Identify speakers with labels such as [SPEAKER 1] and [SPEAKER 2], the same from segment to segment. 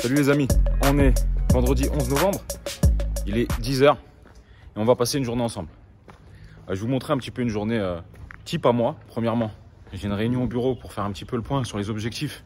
[SPEAKER 1] Salut les amis, on est vendredi 11 novembre, il est 10 h et on va passer une journée ensemble. Je vais vous montrer un petit peu une journée type à moi. Premièrement, j'ai une réunion au bureau pour faire un petit peu le point sur les objectifs,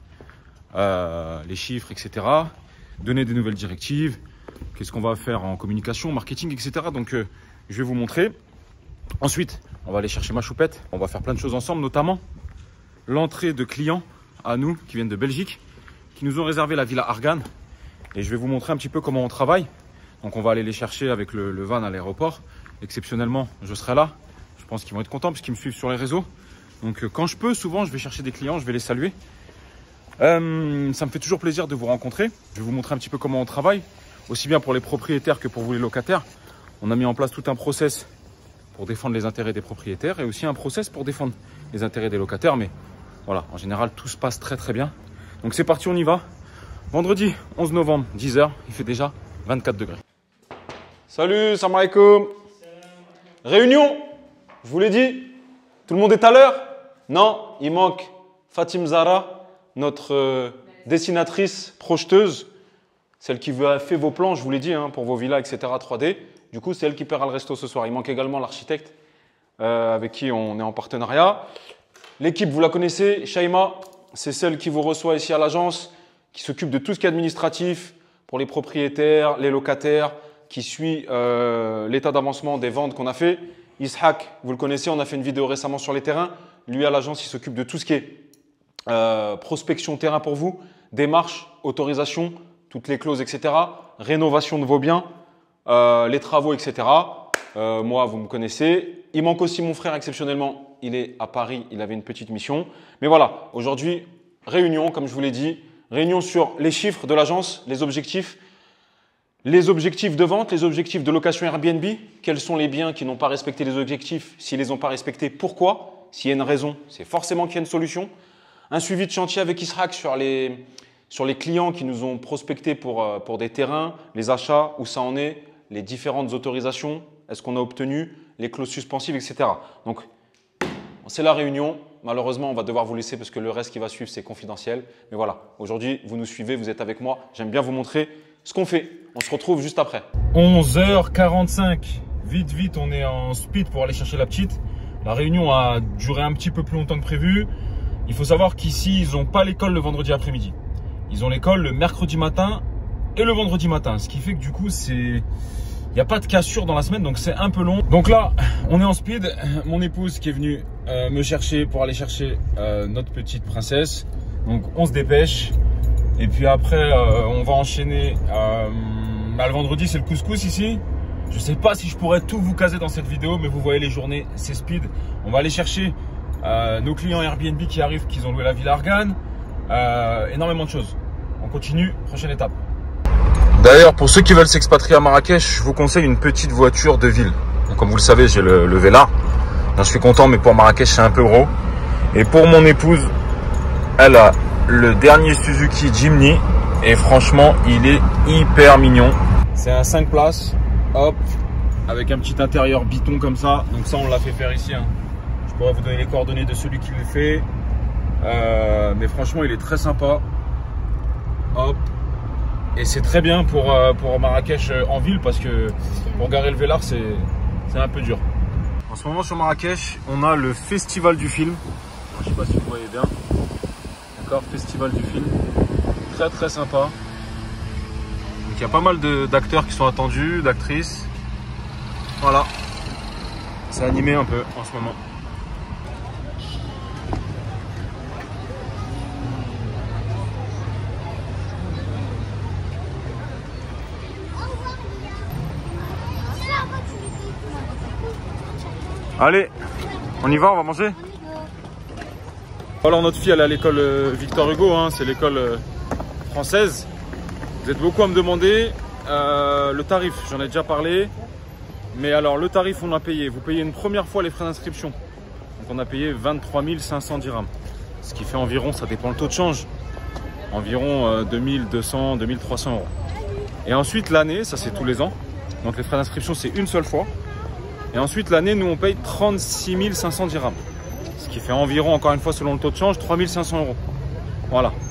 [SPEAKER 1] les chiffres, etc. Donner des nouvelles directives, qu'est-ce qu'on va faire en communication, marketing, etc. Donc je vais vous montrer. Ensuite, on va aller chercher ma choupette. On va faire plein de choses ensemble, notamment l'entrée de clients à nous qui viennent de Belgique, qui nous ont réservé la Villa Argan. Et je vais vous montrer un petit peu comment on travaille. Donc on va aller les chercher avec le van à l'aéroport. Exceptionnellement, je serai là. Je pense qu'ils vont être contents parce qu'ils me suivent sur les réseaux. Donc quand je peux, souvent, je vais chercher des clients, je vais les saluer. Ça me fait toujours plaisir de vous rencontrer. Je vais vous montrer un petit peu comment on travaille, aussi bien pour les propriétaires que pour vous les locataires. On a mis en place tout un process pour défendre les intérêts des propriétaires et aussi un process pour défendre les intérêts des locataires. Mais voilà, en général, tout se passe très très bien. Donc c'est parti, on y va. Vendredi 11 novembre, 10 h, il fait déjà 24 degrés. Salut, salam alaikum. Réunion, je vous l'ai dit. Tout le monde est à l'heure? Non, il manque Fatim Zahra, notre dessinatrice projeteuse, celle qui a fait vos plans, je vous l'ai dit, hein, pour vos villas, etc. 3D. Du coup, c'est elle qui paiera le resto ce soir. Il manque également l'architecte avec qui on est en partenariat. L'équipe, vous la connaissez, Shaima, c'est celle qui vous reçoit ici à l'agence, qui s'occupe de tout ce qui est administratif pour les propriétaires, les locataires, qui suit l'état d'avancement des ventes qu'on a fait. Ishaq, vous le connaissez, on a fait une vidéo récemment sur les terrains. Lui, à l'agence, il s'occupe de tout ce qui est prospection terrain pour vous, démarches, autorisation, toutes les clauses, etc. Rénovation de vos biens, les travaux, etc. Moi, vous me connaissez. Il manque aussi mon frère, exceptionnellement. Il est à Paris, il avait une petite mission. Mais voilà, aujourd'hui, réunion, comme je vous l'ai dit. Réunion sur les chiffres de l'agence, les objectifs de vente, les objectifs de location Airbnb. Quels sont les biens qui n'ont pas respecté les objectifs? S'ils ne les ont pas respectés, pourquoi? S'il y a une raison, c'est forcément qu'il y a une solution. Un suivi de chantier avec Ishaq sur les clients qui nous ont prospecté pour des terrains, les achats, où ça en est, les différentes autorisations, est-ce qu'on a obtenu, les clauses suspensives, etc. Donc, c'est la réunion. Malheureusement, on va devoir vous laisser parce que le reste qui va suivre, c'est confidentiel. Mais voilà, aujourd'hui, vous nous suivez, vous êtes avec moi. J'aime bien vous montrer ce qu'on fait. On se retrouve juste après. 11 h 45. Vite, on est en speed pour aller chercher la petite. La réunion a duré un petit peu plus longtemps que prévu. Il faut savoir qu'ici, ils n'ont pas l'école le vendredi après-midi. Ils ont l'école le mercredi matin et le vendredi matin. Ce qui fait que du coup, il n'y a pas de cassure dans la semaine, donc c'est un peu long. Donc là, on est en speed. Mon épouse qui est venue me chercher pour aller chercher notre petite princesse. Donc on se dépêche. Et puis après, on va enchaîner. Le vendredi, c'est le couscous ici. Je ne sais pas si je pourrais tout vous caser dans cette vidéo, mais vous voyez les journées, c'est speed. On va aller chercher nos clients Airbnb qui arrivent, qui ont loué la Villa Argan. Énormément de choses. On continue, prochaine étape. D'ailleurs, pour ceux qui veulent s'expatrier à Marrakech, je vous conseille une petite voiture de ville. Donc, comme vous le savez, j'ai le Velar. Je suis content, mais pour Marrakech, c'est un peu gros. Et pour mon épouse, elle a le dernier Suzuki Jimny. Et franchement, il est hyper mignon. C'est un 5 places, hop, avec un petit intérieur biton comme ça. Donc ça, on l'a fait faire ici, hein. Je pourrais vous donner les coordonnées de celui qui le fait. Mais franchement, il est très sympa. Hop. Et c'est très bien pour Marrakech en ville parce que pour garer le Velar, c'est un peu dur. En ce moment sur Marrakech, on a le festival du film. Je ne sais pas si vous voyez bien. D'accord, festival du film. Très très sympa. Donc il y a pas mal d'acteurs qui sont attendus, d'actrices. Voilà. C'est animé un peu en ce moment. Allez, on y va, on va manger. Alors notre fille, elle est à l'école Victor Hugo, hein, c'est l'école française. Vous êtes beaucoup à me demander le tarif, j'en ai déjà parlé. Mais alors le tarif, on a payé. Vous payez une première fois les frais d'inscription. Donc on a payé 23 500 dirhams. Ce qui fait environ, ça dépend le taux de change, environ 2200, 2300 euros. Et ensuite l'année, ça c'est tous les ans. Donc les frais d'inscription, c'est une seule fois. Et ensuite, l'année, nous, on paye 36 500 dirhams. Ce qui fait environ, encore une fois, selon le taux de change, 3 500 euros. Voilà.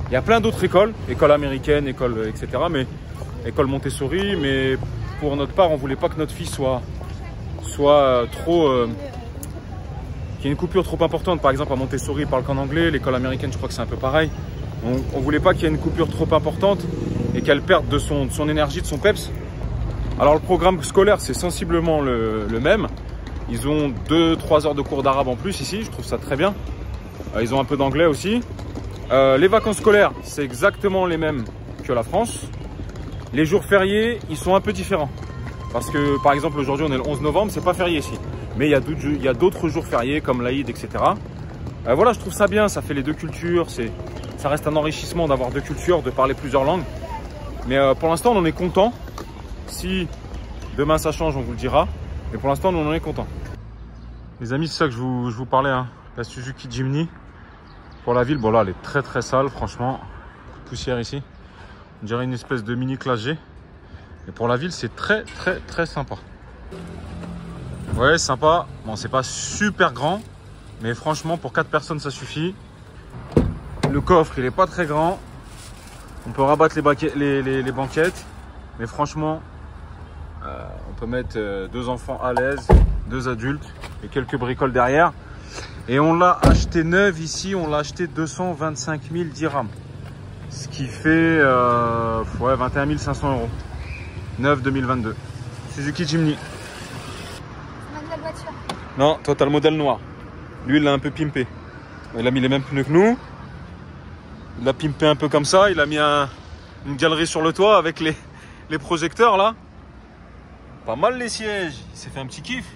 [SPEAKER 1] Il y a plein d'autres écoles, écoles américaines, écoles, etc. Mais école Montessori, mais pour notre part, on voulait pas que notre fille soit trop... qu'il y ait une coupure trop importante. Par exemple, à Montessori, ils parlent qu'en anglais. L'école américaine, je crois que c'est un peu pareil. On voulait pas qu'il y ait une coupure trop importante et qu'elle perde de son énergie, de son peps. Alors, le programme scolaire, c'est sensiblement le même. Ils ont 2-3 heures de cours d'arabe en plus ici. Je trouve ça très bien. Ils ont un peu d'anglais aussi. Les vacances scolaires, c'est exactement les mêmes que la France. Les jours fériés, ils sont un peu différents. Parce que, par exemple, aujourd'hui, on est le 11 novembre, c'est pas férié ici. Mais il y a d'autres jours fériés comme l'Aïd, etc. Voilà, je trouve ça bien, ça fait les deux cultures. Ça reste un enrichissement d'avoir deux cultures, de parler plusieurs langues. Mais pour l'instant, on en est content. Si demain ça change, on vous le dira. Mais pour l'instant, on en est content. Les amis, c'est ça que je vous parlais. Hein. La Suzuki Jimny. Pour la ville, bon là, elle est très très sale, franchement. Poussière ici. On dirait une espèce de mini classe G. Et pour la ville, c'est très très très sympa. Ouais, sympa. Bon, c'est pas super grand. Mais franchement, pour 4 personnes, ça suffit. Le coffre, il est pas très grand. On peut rabattre les banquettes. Mais franchement, on peut mettre 2 enfants à l'aise, 2 adultes et quelques bricoles derrière. Et on l'a acheté neuf ici. On l'a acheté 225 000 dirhams. Ce qui fait ouais, 21 500 €. Neuf 2022. Suzuki Jimny.
[SPEAKER 2] La voiture.
[SPEAKER 1] Non, toi t'as le modèle noir. Lui il l'a un peu pimpé. Il a mis les mêmes pneus que nous. Il l'a pimpé un peu comme ça. Il a mis une galerie sur le toit avec les projecteurs là. Pas mal les sièges. Il s'est fait un petit kiff.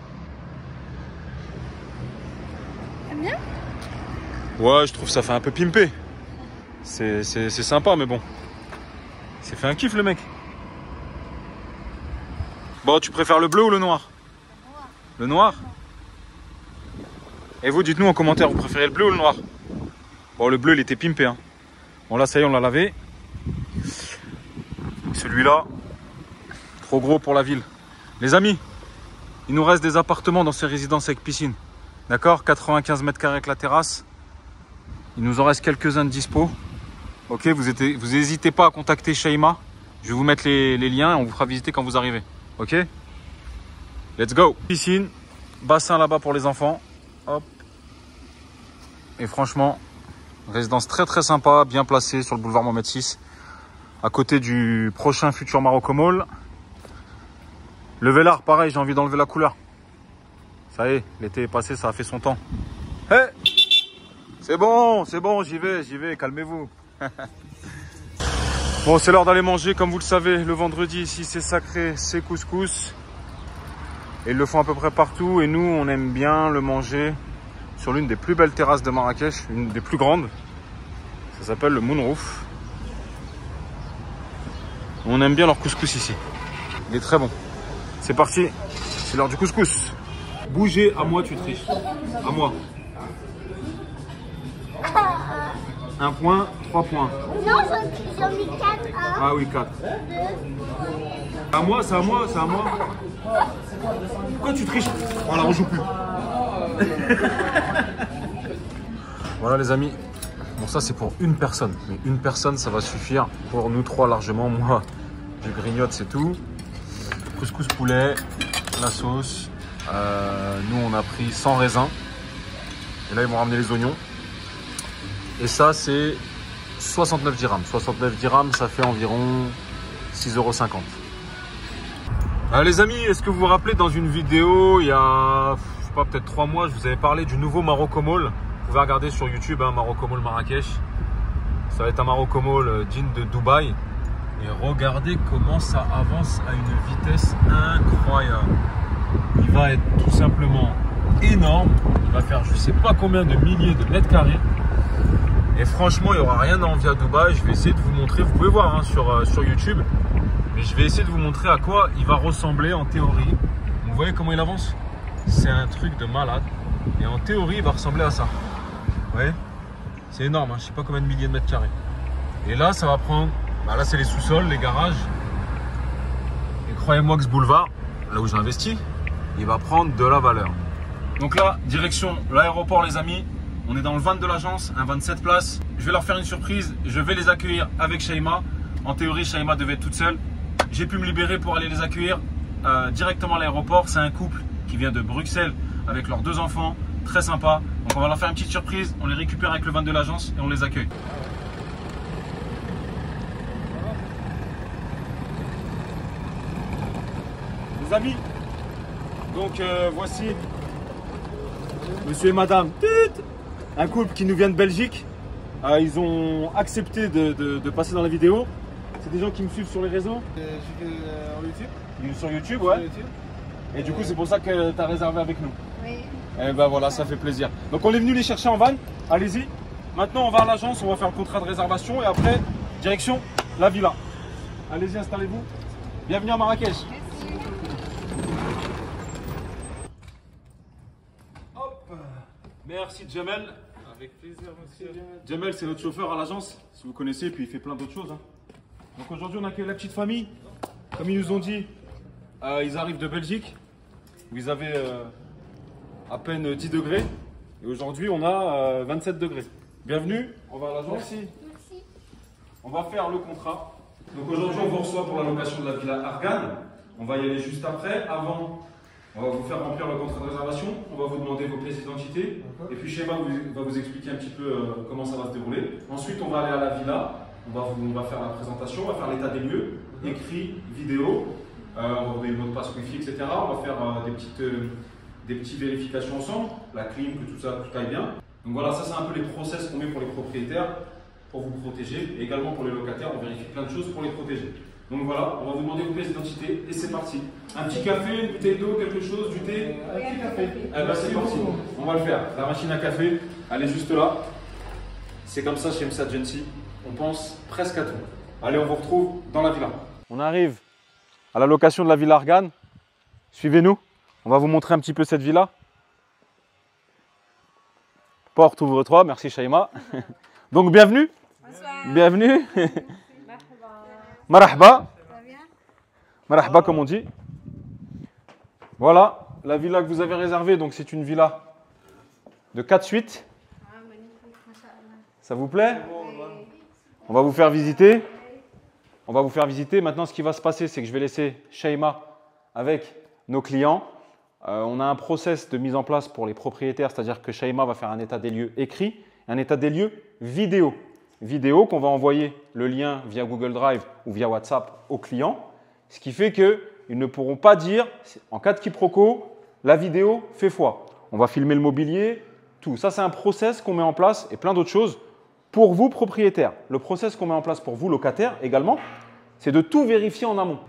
[SPEAKER 2] T'aimes bien?
[SPEAKER 1] Ouais, je trouve ça fait un peu pimpé. C'est sympa mais bon. Il s'est fait un kiff le mec. Bon, tu préfères le bleu ou le noir? Le noir? Et vous, dites-nous en commentaire, vous préférez le bleu ou le noir? Bon, le bleu, il était pimpé. Hein. Bon, là, ça y est, on l'a lavé. Celui-là, trop gros pour la ville. Les amis, il nous reste des appartements dans ces résidences avec piscine. D'accord? 95 mètres carrés avec la terrasse. Il nous en reste quelques-uns de dispo. Ok, vous n'hésitez pas à contacter Shaima. Je vais vous mettre les liens et on vous fera visiter quand vous arrivez. Ok? Let's go! Piscine, bassin là-bas pour les enfants. Hop. Et franchement, résidence très très sympa, bien placée sur le boulevard Mohamed VI, à côté du prochain futur Marocco Mall. Le Vélard, pareil, j'ai envie d'enlever la couleur. Ça y est, l'été est passé, ça a fait son temps. Hé! C'est bon, j'y vais, calmez-vous. Bon, c'est l'heure d'aller manger, comme vous le savez, le vendredi ici c'est sacré, c'est couscous. Et ils le font à peu près partout et nous on aime bien le manger sur l'une des plus belles terrasses de Marrakech, une des plus grandes. Ça s'appelle le Moonroof. On aime bien leur couscous ici. Il est très bon. C'est parti, c'est l'heure du couscous. Bougez, à moi tu triches. À moi. 1 point, 3 points.
[SPEAKER 2] Non, j'en ai 4.
[SPEAKER 1] Ah oui, 4.
[SPEAKER 2] 2.
[SPEAKER 1] À moi, c'est à moi, c'est à moi. Pourquoi tu triches? Voilà, on joue plus. Voilà les amis. Bon, ça c'est pour une personne. Mais une personne, ça va suffire pour nous 3 largement. Moi, je grignote, c'est tout. Couscous poulet, la sauce. Nous, on a pris 100 raisins. Et là, ils vont ramener les oignons. Et ça, c'est 69 dirhams. 69 dirhams, ça fait environ 6,50 €. Les amis, est-ce que vous vous rappelez dans une vidéo, il y a, je sais pas, peut-être 3 mois, je vous avais parlé du nouveau Marocco Mall. Vous pouvez regarder sur YouTube, hein, Marocco Mall Marrakech. Ça va être un Marocco Mall digne de Dubaï. Et regardez comment ça avance à une vitesse incroyable. Il va être tout simplement énorme. Il va faire je sais pas combien de milliers de mètres carrés. Et franchement, il n'y aura rien à envier à Dubaï. Je vais essayer de vous montrer. Vous pouvez voir hein, sur YouTube. Mais je vais essayer de vous montrer à quoi il va ressembler en théorie. Vous voyez comment il avance? C'est un truc de malade. Et en théorie, il va ressembler à ça. Vous voyez? C'est énorme. Hein, je sais pas combien de milliers de mètres carrés. Et là, ça va prendre... Bah là, c'est les sous-sols, les garages. Et croyez-moi que ce boulevard, là où j'ai investi, il va prendre de la valeur. Donc là, direction l'aéroport, les amis. On est dans le van de l'agence, un van de 7 places. Je vais leur faire une surprise. Je vais les accueillir avec Shaima. En théorie, Shaima devait être toute seule. J'ai pu me libérer pour aller les accueillir directement à l'aéroport. C'est un couple qui vient de Bruxelles avec leurs 2 enfants. Très sympa. Donc on va leur faire une petite surprise. On les récupère avec le van de l'agence et on les accueille. Les amis, donc voici monsieur et madame, un couple qui nous vient de Belgique. Ils ont accepté de passer dans la vidéo. C'est des gens qui me suivent sur les réseaux. Sur YouTube, ouais. Et du coup, c'est pour ça que tu as réservé avec nous.
[SPEAKER 2] Oui.
[SPEAKER 1] Et ben voilà, ça fait plaisir. Donc on est venu les chercher en van. Allez-y. Maintenant, on va à l'agence, on va faire le contrat de réservation et après, direction la villa. Allez-y, installez-vous. Bienvenue à Marrakech.
[SPEAKER 2] Merci.
[SPEAKER 1] Hop. Merci Jamel.
[SPEAKER 3] Avec plaisir, monsieur.
[SPEAKER 1] Jamel, c'est notre chauffeur à l'agence, si vous connaissez, puis il fait plein d'autres choses. Hein. Donc aujourd'hui, on accueille la petite famille. Comme ils nous ont dit, ils arrivent de Belgique, où ils avaient à peine 10 degrés. Et aujourd'hui, on a 27 degrés. Bienvenue, on va à l'agence.
[SPEAKER 3] Merci.
[SPEAKER 2] Merci.
[SPEAKER 1] On va faire le contrat. Donc aujourd'hui, on vous reçoit pour la location de la villa Argan. On va y aller juste après. Avant, on va vous faire remplir le contrat de réservation. On va vous demander vos pièces d'identité. Et puis Shaima va vous expliquer un petit peu comment ça va se dérouler. Ensuite, on va aller à la villa. On va faire la présentation, on va faire l'état des lieux, écrit, vidéo. On va vous donner le mot de passe Wi-Fi, etc. On va faire des petites vérifications ensemble. La clim, que tout aille bien. Donc voilà, ça c'est un peu les process qu'on met pour les propriétaires, pour vous protéger. Et également pour les locataires, on vérifie plein de choses pour les protéger. Donc voilà, on va vous demander vos pièces d'identité et c'est parti. Un petit café, une bouteille d'eau, quelque chose, du thé.
[SPEAKER 3] Un petit café.
[SPEAKER 1] Eh ben c'est parti, on va le faire. La machine à café, elle est juste là. C'est comme ça chez MSA Agency, on pense presque à tout. Allez, on vous retrouve dans la villa. On arrive à la location de la villa Argan. Suivez-nous, on va vous montrer un petit peu cette villa. Porte ouvre-toi, merci Shaima. Donc bienvenue.
[SPEAKER 2] Bonsoir.
[SPEAKER 1] Bienvenue.
[SPEAKER 2] Marhaba.
[SPEAKER 1] Marhaba.
[SPEAKER 2] Ça va bien?
[SPEAKER 1] Marhaba comme on dit. Voilà, la villa que vous avez réservée, donc c'est une villa de 4 suites.
[SPEAKER 2] Ah, magnifique, machallah.
[SPEAKER 1] Ça vous plaît?
[SPEAKER 2] Oui.
[SPEAKER 1] On va vous faire visiter. On va vous faire visiter. Maintenant, ce qui va se passer, c'est que je vais laisser Shaima avec nos clients. On a un process de mise en place pour les propriétaires, c'est-à-dire que Shaima va faire un état des lieux écrit, un état des lieux vidéo. Vidéo qu'on va envoyer le lien via Google Drive ou via WhatsApp aux clients. Ce qui fait qu'ils ne pourront pas dire, en cas de quiproquo, la vidéo fait foi. On va filmer le mobilier, tout. Ça, c'est un process qu'on met en place et plein d'autres choses pour vous, propriétaires. Le process qu'on met en place pour vous, locataires, également, c'est de tout vérifier en amont.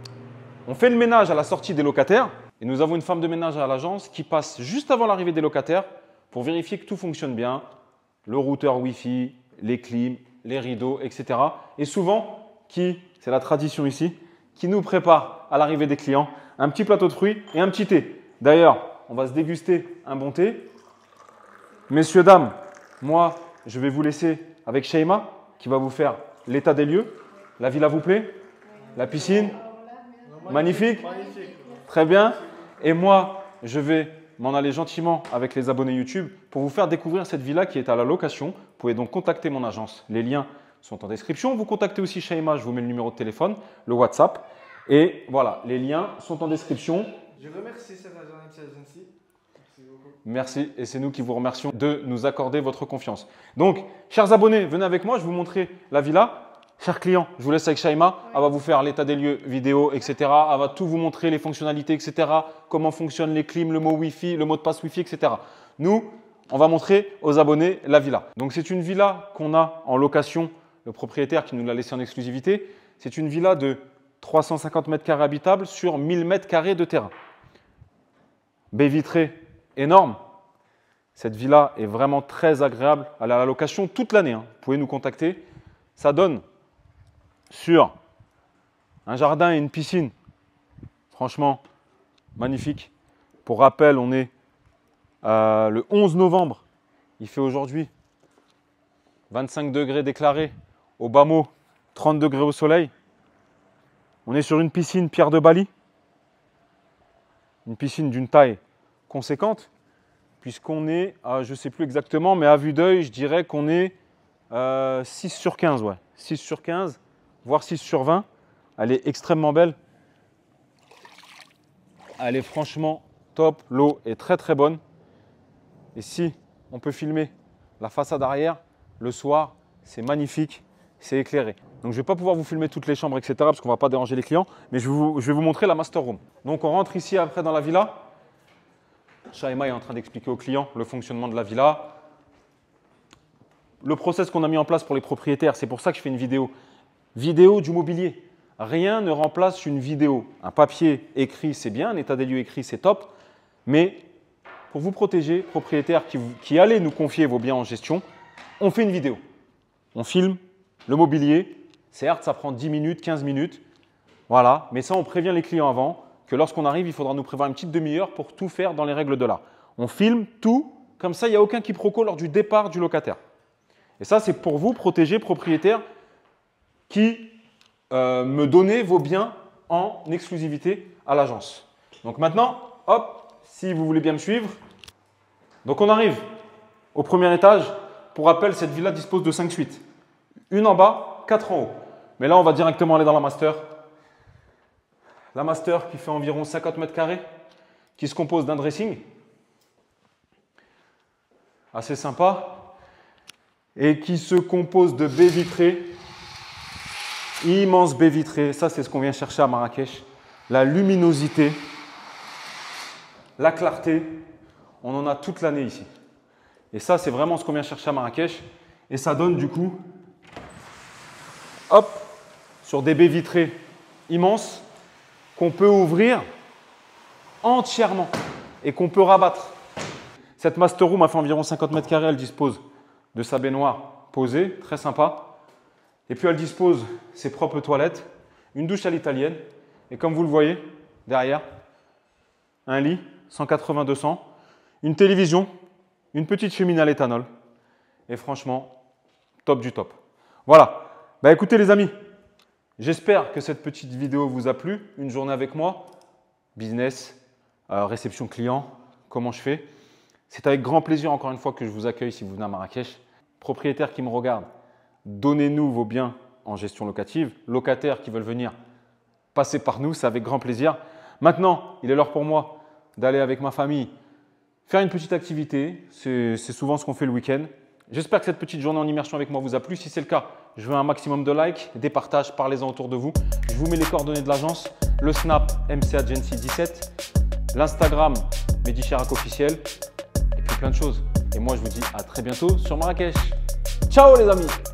[SPEAKER 1] On fait le ménage à la sortie des locataires et nous avons une femme de ménage à l'agence qui passe juste avant l'arrivée des locataires pour vérifier que tout fonctionne bien, le routeur Wi-Fi, les clims, les rideaux, etc. Et souvent, c'est la tradition ici, qui nous prépare à l'arrivée des clients un petit plateau de fruits et un petit thé. D'ailleurs, on va se déguster un bon thé. Messieurs, dames, moi, je vais vous laisser avec Shaima qui va vous faire l'état des lieux. La villa vous plaît? La piscine? Magnifique?
[SPEAKER 3] Magnifique.
[SPEAKER 1] Très bien. Et moi, je vais m'en aller gentiment avec les abonnés YouTube pour vous faire découvrir cette villa qui est à la location. Vous pouvez donc contacter mon agence. Les liens sont en description. Vous contactez aussi Shaima, je vous mets le numéro de téléphone, le WhatsApp. Et voilà, les liens sont en description.
[SPEAKER 3] Je remercie cette agency. Merci beaucoup.
[SPEAKER 1] Merci et c'est nous qui vous remercions de nous accorder votre confiance. Donc, chers abonnés, venez avec moi, je vais vous montrer la villa. Chers clients, je vous laisse avec Shaima. Elle va vous faire l'état des lieux vidéo, etc. Elle va tout vous montrer, les fonctionnalités, etc. Comment fonctionnent les clims, le mot Wi-Fi, le mot de passe Wi-Fi, etc. Nous, on va montrer aux abonnés la villa. Donc, c'est une villa qu'on a en location, le propriétaire qui nous l'a laissée en exclusivité. C'est une villa de 350 mètres carrés habitables sur 1000 mètres carrés de terrain. Baie vitrée énorme. Cette villa est vraiment très agréable. Elle est à la location toute l'année. Vous pouvez nous contacter. Ça donne sur un jardin et une piscine. Franchement, magnifique. Pour rappel, on est le 11 novembre. Il fait aujourd'hui 25 degrés déclarés. Au bas mot, 30 degrés au soleil. On est sur une piscine pierre de Bali. Une piscine d'une taille conséquente. puisqu'on est, je ne sais plus exactement, mais à vue d'œil, je dirais qu'on est 6 sur 15. Ouais. 6 sur 15, voire 6 sur 20. Elle est extrêmement belle. Elle est franchement top. L'eau est très très bonne. Et si on peut filmer la façade arrière, le soir, c'est magnifique, c'est éclairé. Donc je ne vais pas pouvoir vous filmer toutes les chambres, etc. parce qu'on ne va pas déranger les clients. Mais je vais vous montrer la master room. Donc on rentre ici après dans la villa. Shaima est en train d'expliquer aux clients le fonctionnement de la villa. Le process qu'on a mis en place pour les propriétaires, c'est pour ça que je fais une vidéo. Vidéo du mobilier. Rien ne remplace une vidéo. Un papier écrit, c'est bien. Un état des lieux écrit, c'est top. Mais pour vous protéger, propriétaires qui allez nous confier vos biens en gestion, on fait une vidéo. On filme le mobilier. Certes, ça prend 10 minutes, 15 minutes. Voilà. Mais ça, on prévient les clients avant que lorsqu'on arrive, il faudra nous prévoir une petite demi-heure pour tout faire dans les règles de l'art. On filme tout. Comme ça, il n'y a aucun quiproquo lors du départ du locataire. Et ça, c'est pour vous protéger, propriétaires, qui me donnez vos biens en exclusivité à l'agence. Donc maintenant, hop, si vous voulez bien me suivre. Donc on arrive au premier étage. Pour rappel, cette villa dispose de 5 suites. Une en bas, 4 en haut. Mais là, on va directement aller dans la master. La master qui fait environ 50 mètres carrés, qui se compose d'un dressing. Assez sympa. Et qui se compose de baies vitrées. Immense baie vitrée, ça c'est ce qu'on vient chercher à Marrakech. La luminosité, la clarté, on en a toute l'année ici. Et ça c'est vraiment ce qu'on vient chercher à Marrakech. Et ça donne du coup, hop, sur des baies vitrées immenses qu'on peut ouvrir entièrement et qu'on peut rabattre. Cette master room a fait environ 50 mètres carrés, elle dispose de sa baignoire posée, très sympa. Et puis elle dispose ses propres toilettes, une douche à l'italienne. Et comme vous le voyez, derrière, un lit, 180-200, une télévision, une petite cheminée à l'éthanol. Et franchement, top du top. Voilà. Bah écoutez les amis, j'espère que cette petite vidéo vous a plu. Une journée avec moi, business, réception client, comment je fais. C'est avec grand plaisir encore une fois que je vous accueille si vous venez à Marrakech. Propriétaires qui me regardent, donnez-nous vos biens en gestion locative. Locataires qui veulent venir, passez par nous, c'est avec grand plaisir. Maintenant, il est l'heure pour moi d'aller avec ma famille faire une petite activité. C'est souvent ce qu'on fait le week-end. J'espère que cette petite journée en immersion avec moi vous a plu. Si c'est le cas, je veux un maximum de likes, des partages, parlez-en autour de vous. Je vous mets les coordonnées de l'agence, le Snap MCAgency17, l'Instagram Medisherac officiel et puis plein de choses. Et moi, je vous dis à très bientôt sur Marrakech. Ciao les amis!